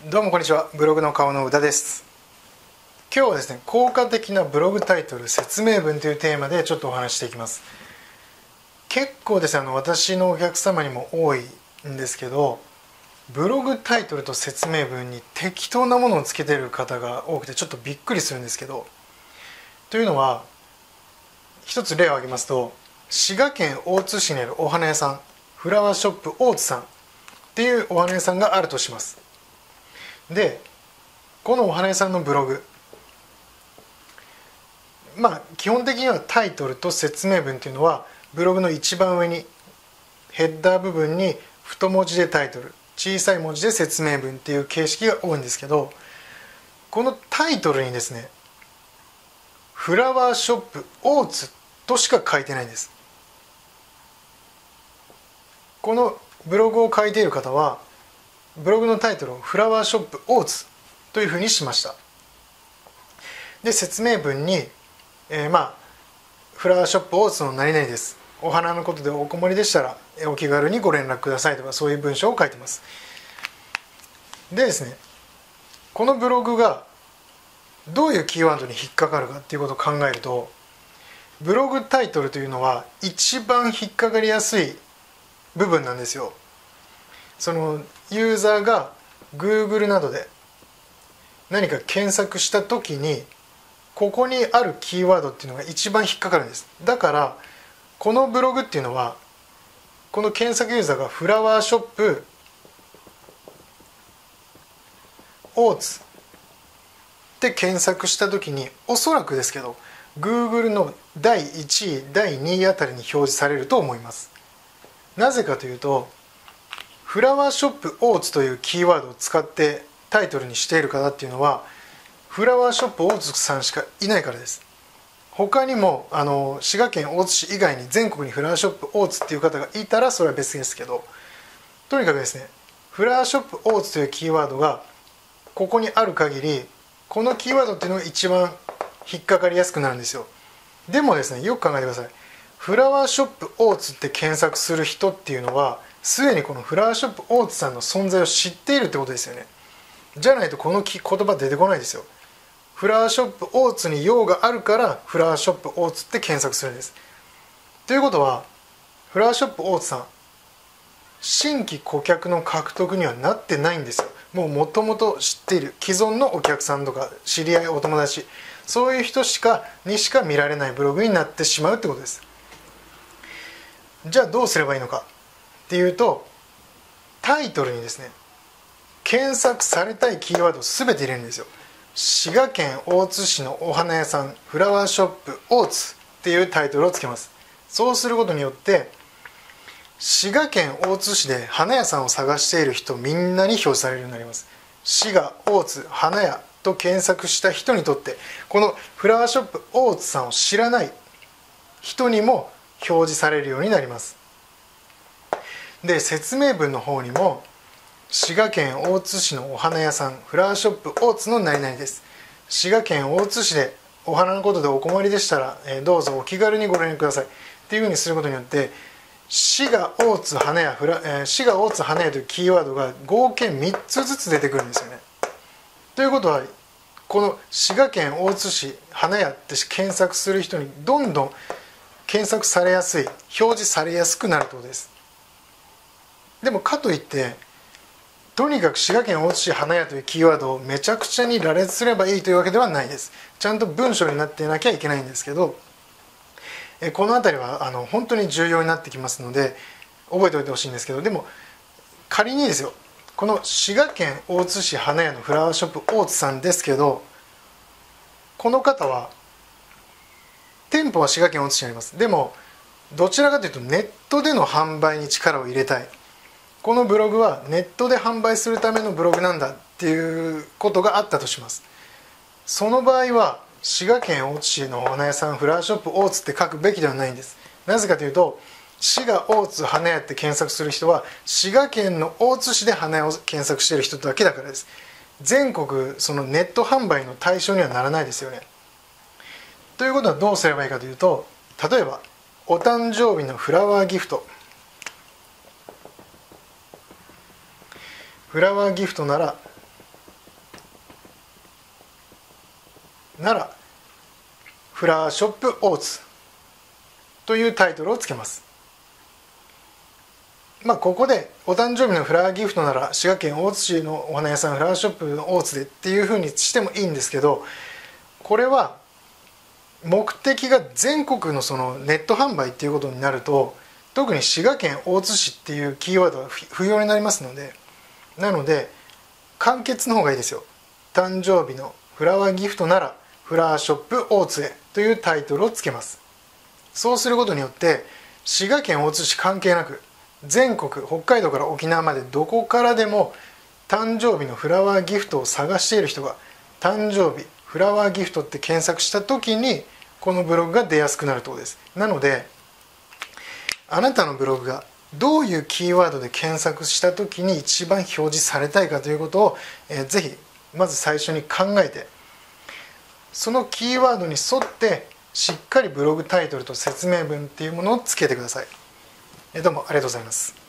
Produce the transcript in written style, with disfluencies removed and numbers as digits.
どうもこんにちは。ブログの顔の宇田です。今日はですね、効果的なブログタイトル説明文というテーマでちょっとお話していきます。結構ですね、私のお客様にも多いんですけど、ブログタイトルと説明文に適当なものをつけている方が多くてちょっとびっくりするんですけど、というのは一つ例を挙げますと、滋賀県大津市にあるお花屋さん、フラワーショップ大津さんっていうお花屋さんがあるとします。で、このお花屋さんのブログ、基本的にはタイトルと説明文というのはブログの一番上にヘッダー部分に太文字でタイトル、小さい文字で説明文っていう形式が多いんですけど、このタイトルにですね、フラワーショップ大津としか書いてないんです。このブログを書いている方はブログのタイトルをフラワーショップ大津というふうにしました。で、説明文に、フラワーショップ大津の何々です、お花のことでお困りでしたらお気軽にご連絡くださいとか、そういう文章を書いてます。でですね、このブログがどういうキーワードに引っかかるかっていうことを考えると、ブログタイトルというのは一番引っかかりやすい部分なんですよ。そのユーザーが Google などで何か検索した時にここにあるキーワードっていうのが一番引っかかるんです。だからこのブログっていうのは、この検索ユーザーがフラワーショップ大津って検索した時に、おそらくですけど Google の第1位第2位あたりに表示されると思います。なぜかというと、フラワーショップ大津というキーワードを使ってタイトルにしている方っていうのはフラワーショップ大津さんしかいないからです。他にも滋賀県大津市以外に全国にフラワーショップ大津っていう方がいたらそれは別ですけど、とにかくですね、フラワーショップ大津というキーワードがここにある限り、このキーワードっていうのが一番引っかかりやすくなるんですよ。でもですね、よく考えてください。フラワーショップ大津って検索する人っていうのはすでにこのフラワーショップ大津さんの存在を知っているってことですよね。じゃないとこの言葉出てこないですよ。フラワーショップ大津に用があるからフラワーショップ大津って検索するんです。ということはフラワーショップ大津さん、新規顧客の獲得にはなってないんですよ。もともと知っている既存のお客さんとか知り合い、お友達、そういう人にしか見られないブログになってしまうってことです。じゃあどうすればいいのかっていうと、タイトルにですね、検索されたいキーワードを全て入れるんですよ。滋賀県大津市のお花屋さんフラワーショップ大津っていうタイトルをつけます。そうすることによって滋賀県大津市で花屋さんを探している人みんなに表示されるようになります。滋賀大津花屋と検索した人にとって、このフラワーショップ大津さんを知らない人にも表示されるようになります。で、説明文の方にも滋賀県大津市のお花屋さんフラワーショップ大津の何々です、滋賀県大津市でお花のことでお困りでしたらどうぞお気軽にご連絡くださいっていうふうにすることによって、滋賀大津花屋滋賀大津花屋というキーワードが合計3つずつ出てくるんですよね。ということは、この滋賀県大津市花屋って検索する人にどんどん検索されやすい、表示されやすくなるということです。でもかといってとにかく滋賀県大津市花屋というキーワードをめちゃくちゃに羅列すればいいというわけではないです。ちゃんと文章になっていなきゃいけないんですけど、この辺りは本当に重要になってきますので覚えておいてほしいんですけど、でも仮にですよ、この滋賀県大津市花屋のフラワーショップ大津さんですけど、この方は店舗は滋賀県大津市にあります。でもどちらかというとネットでの販売に力を入れたい、このブログはネットで販売するためのブログなんだっていうことがあったとします。その場合は滋賀県大津市のお花屋さんフラワーショップ大津って書くべきではないんです。なぜかというと、滋賀大津花屋って検索する人は滋賀県の大津市で花屋を検索している人だけだからです。全国そのネット販売の対象にはならないですよね。ということはどうすればいいかというと、例えばお誕生日のフラワーギフト、フラワーギフトならならフラワーショップ大津というタイトルをつけます。ここでお誕生日のフラワーギフトなら滋賀県大津市のお花屋さんフラワーショップの大津でっていうふうにしてもいいんですけど、これは目的が全国のそのネット販売っていうことになると、特に滋賀県大津市っていうキーワードは不要になりますので、簡潔の方がいいですよ。誕生日のフラワーギフトならフラワーショップ大津へというタイトルをつけます。そうすることによって滋賀県大津市関係なく全国、北海道から沖縄までどこからでも誕生日のフラワーギフトを探している人が誕生日フラワーギフトって検索した時にこのブログが出やすくなるということです。なのであなたのブログがどういうキーワードで検索した時に一番表示されたいかということを、ぜひまず最初に考えて、そのキーワードに沿ってしっかりブログタイトルと説明文っていうものをつけてください。どうもありがとうございます。